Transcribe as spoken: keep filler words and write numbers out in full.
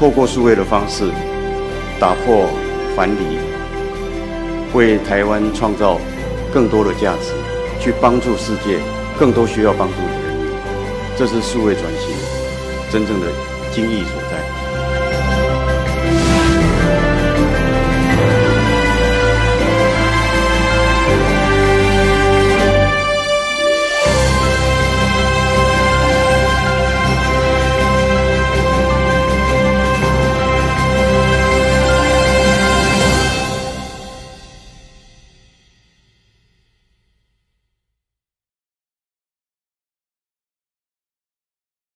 透过数位的方式，打破藩篱，为台湾创造更多的价值，去帮助世界更多需要帮助的人民。这是数位转型真正的精义所在。